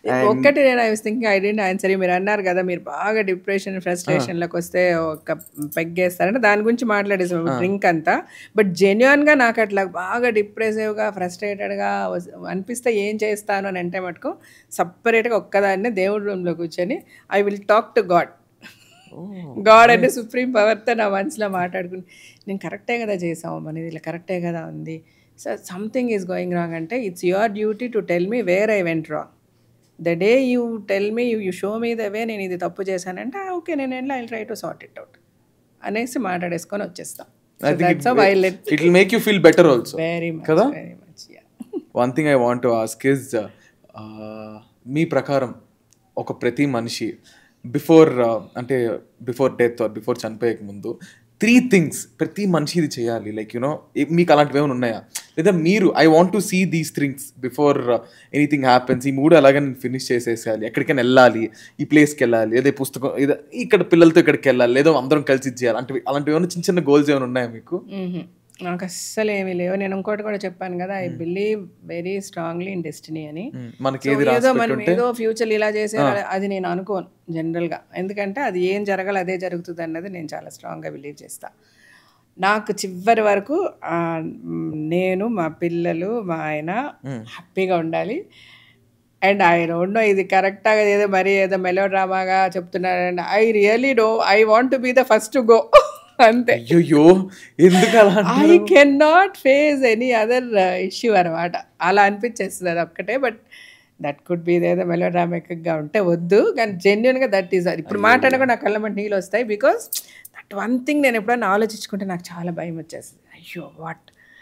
And ఒక్కటి నేను I was thinking I didn't answer. మీరు అన్నారు కదా మీరు బాగా డిప్రెషన్ ఫ్రస్ట్రేషన్లోకి వస్తే ఒక పెగ్గేస్తారంటే దాని గురించి మాట్లాడేసాం డ్రింక్ అంతా. బట్ జెన్యున్గా నాకు అట్లా బాగా డిప్రెసివ్గా ఫ్రస్ట్రేటెడ్గా అనిపిస్తే ఏం చేస్తాను అని అంటే మటుకు సపరేట్గా ఒక్కదాన్నే దేవుడి రూమ్లో కూర్చొని I will talk to God. God అంటే సుప్రీం పవర్తో నా మనసులో మాట్లాడుకుని నేను కరెక్టే కదా చేసాము మనది ఇలా కరెక్టే కదా ఉంది. So something is going wrong అంటే it's your duty to tell me where I went wrong. The day you tell me you show me the way నేను ఇది తప్పు చేశానంటే ఓకే నేను వెళ్ళి I try to sort it out అనేసి మాట్లాడేసుకొని వచ్చేస్తాం. It will make you feel better also very much కదా. Very much. One thing I want to ask is మీ ప్రకారం ఒక ప్రతి మనిషి బిఫోర్ డెత్ ఆర్ బిఫోర్ చనిపోయేక ముందు 3 things ప్రతి మనిషి ఇది చేయాలి, లైక్ యూనో మీకు అలాంటివి ఏమైనా ఉన్నాయా? లేదా మీరు I want to see these things before anything happens, ఈ 3 అలాగే నేను ఫినిష్ చేసేసేయాలి, ఎక్కడికైనా వెళ్ళాలి, ఈ ప్లేస్కి వెళ్ళాలి, లేదా పుస్తకం ఇక్కడ పిల్లలతో ఇక్కడికి వెళ్ళాలి, లేదా అందరం కలిసి చేయాలి, అలాంటివి ఏమైనా చిన్న చిన్న గోల్స్ ఏమైనా ఉన్నాయా మీకు? నాకు అస్సలు ఏమీ లేవు. నేను ఇంకోటి కూడా చెప్పాను కదా, I believe very strongly in destiny అని. మనకి ఏదో మనం ఏదో ఫ్యూచర్ ఇలా చేసేయాలి అది నేను అనుకోను జనరల్గా. ఎందుకంటే అది ఏం జరగాలి అదే జరుగుతుంది అన్నది నేను చాలా స్ట్రాంగ్గా బిలీవ్ చేస్తాను. నాకు చివరి వరకు నేను మా పిల్లలు మా ఆయన హ్యాపీగా ఉండాలి. అండ్ ఐ డోంట్ నో ఇది కరెక్ట్గా ఏదో మరీ ఏదో మెలో డ్రామాగా చెప్తున్నారండి. I really I want to be the first to go అంతే. అయ్యో ఎందుకు అలా? I can not face any other issue అనమాట. అలా అనిపించేస్తుంది అది ఒక్కటే. బట్ దట్ కుడ్ బి ఏదో మెలో డ్రామాటిక్గా ఉంటే వద్దు, కానీ జెన్యున్గా దట్ ఈస్. ఇప్పుడు మాట్లాడకుండా నా కళ్ళ మంట నీళ్ళు వస్తాయి. బికాస్ దట్ వన్ థింగ్ నేను ఎప్పుడైనా ఆలోచించుకుంటే నాకు చాలా భయం వచ్చేస్తుంది. అయ్యో వాట్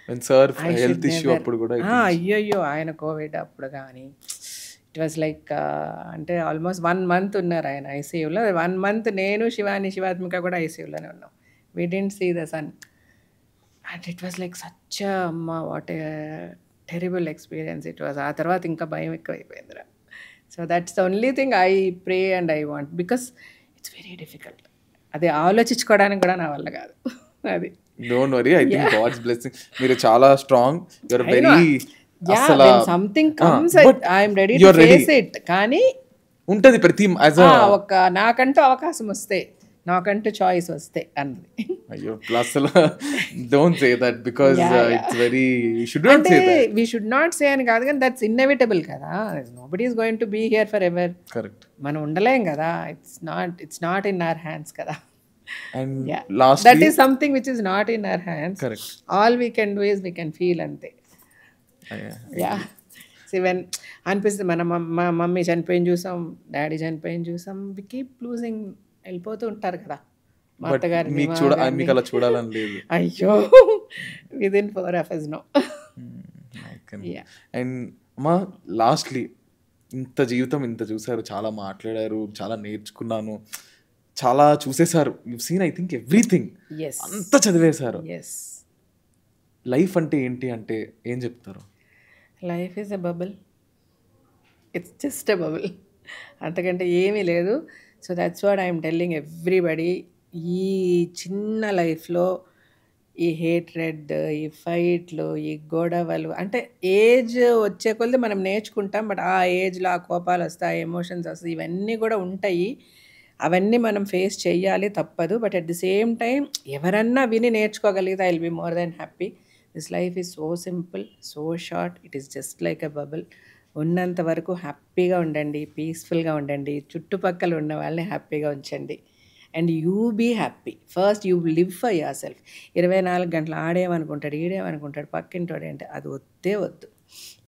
అయ్యో ఆయన కోవిడ్ అప్పుడు కానీ ఇట్ వాజ్ లైక్ అంటే ఆల్మోస్ట్ 1 month ఉన్నారు ఆయన ఐసీయూలో. 1 month నేను శివాత్మిక కూడా ఐసీయూలోనే ఉన్నాం. We didn't see the sun. And it was like such a, what a terrible experience it was. ఆ తర్వాత ఇంకా భయం ఎక్కువైపోయిందిరా. So that's the only thing I pray and I want, because it's very difficult. అది ఆలోచించుకోవడానికి కూడా నా వల్ల కాదు. అది don't worry, I think God's blessing. మీరు చాలా strong, you are very something comes I am ready to face it. కానీ ఉంటది ప్రతి ఒక నాకంటూ అవకాశం వస్తే, నాకంటూ చాయిస్ వస్తే అన్నది. అయ్యో అసలు don't say that because it's very you should not say that. We should not say అని కాదు, కానీ దట్స్ ఇన్నెవిటబుల్ కదా. Nobody is going to be here for ever. Correct. మనం ఉండలేం కదా. It's not in our hands కదా. And last that is something which is not in our hands. Correct. All we can do is we can feel అంతే. Even అనిపిస్తుంది మా mummy చనిపోయింది చూసాం, daddy చనిపోయింది చూసాం, వి కీప్ లూజింగ్, వెళ్ళిపోతూ ఉంటారు కదా మా అత్తగారు. మీకు అలా చూడాలని లేదు. అయ్యో విదిన్ 4 hours నో. అండ్ మా లాస్ట్లీ ఇంత జీవితం ఇంత చూసారు, చాలా మాట్లాడారు, చాలా నేర్చుకున్నాను, చాలా చూసేశారు. You seen I think everything, అంత చదివేశారు. లైఫ్ అంటే ఏంటి అంటే ఏం చెప్తారు? Life is a bubble, it's just a bubble, అంతకంటే ఏమీ లేదు. So that's what I'm telling everybody. ఈ చిన్న లైఫ్లో ఈ హేట్రెడ్, ఈ ఫైట్లు, ఈ గొడవలు, అంటే ఏజ్ వచ్చే కొద్దీ మనం నేర్చుకుంటాం. బట్ ఆ ఏజ్లో ఆ కోపాలు వస్తాయి, ఎమోషన్స్ వస్తాయి, ఇవన్నీ కూడా ఉంటాయి. అవన్నీ మనం ఫేస్ చేయాలి, తప్పదు. But at the same time ఎవరన్నా విని నేర్చుకోగలిగితే I will be more than happy. This life is so simple, so short, it is just like a bubble. ఉన్నంత వరకు హ్యాపీగా ఉండండి, పీస్ఫుల్గా ఉండండి, చుట్టుపక్కల ఉన్న వాళ్ళని హ్యాపీగా ఉంచండి. And you be happy. First you live for yourself. 24 గంటలు ఆడేమనుకుంటాడు, ఈడేమనుకుంటాడు, పక్కింటోడు అంటే అది వద్దే వద్దు.